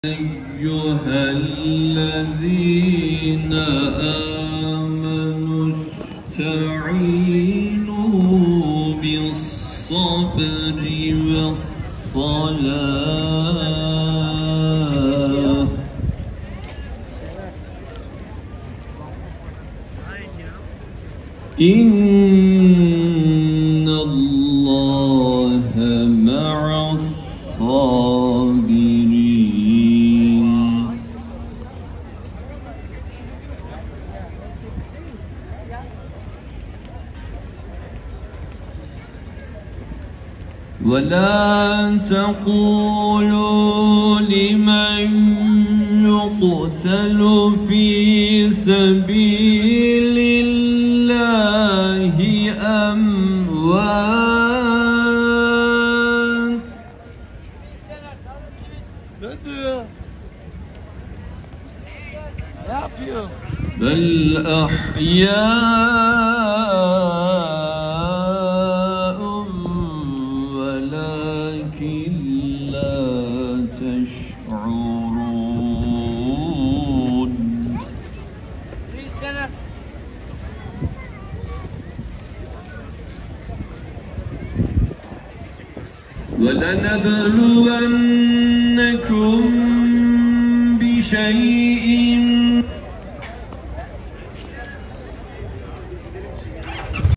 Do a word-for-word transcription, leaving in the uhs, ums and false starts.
أيها الذين آمنوا استعينوا بالصبر والصلاة إن الله مع الصابرين. ولا تقولوا لمن يقتل في سبيل الله أموات بل أحياء ولكن لا تشعرون. ولنبلونكم بشيء